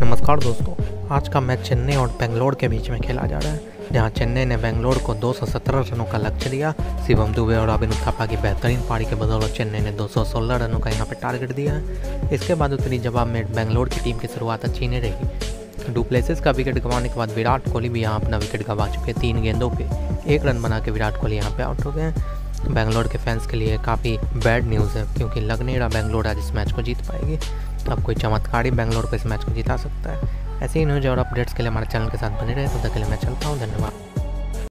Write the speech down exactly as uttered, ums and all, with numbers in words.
नमस्कार दोस्तों, आज का मैच चेन्नई और बेंगलोर के बीच में खेला जा रहा है, जहां चेन्नई ने बेंगलोर को दो सौ सत्रह रनों का लक्ष्य दिया। शिवम दुबे और रॉबिन उथप्पा की बेहतरीन पारी के बदौलत चेन्नई ने दो सौ सोलह रनों का यहां पे टारगेट दिया है। इसके बाद उतरी जवाब में बेंगलोर की टीम की शुरुआत अच्छी नहीं रही। डुप्लेसिस का विकेट गंवाने के बाद विराट कोहली भी यहाँ अपना विकेट गंवा चुके। तीन गेंदों पे एक रन बना के विराट कोहली यहाँ पे आउट हो गए हैं। बेंगलोर के फैंस के लिए काफ़ी बैड न्यूज़ है, क्योंकि लग नहीं रहा बेंगलोर आज इस मैच को जीत पाएगी। अब कोई चमत्कार ही बेंगलोर को इस मैच को जिता सकता है। ऐसे ही न्यूज़ और अपडेट्स के लिए हमारे चैनल के साथ बने रहे। तब तक के लिए मैं चलता हूँ। धन्यवाद।